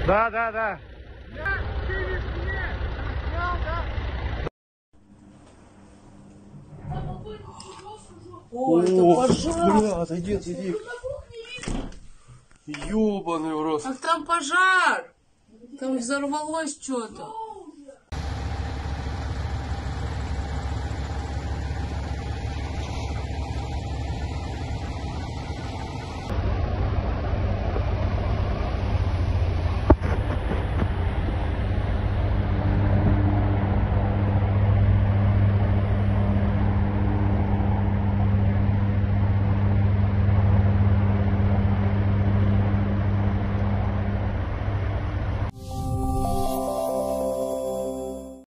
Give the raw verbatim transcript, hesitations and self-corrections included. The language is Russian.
Да, да, да. О, это пожар! Бля, отойди, отойди. Ёбаный в рот. Ах, там пожар! Там взорвалось что-то.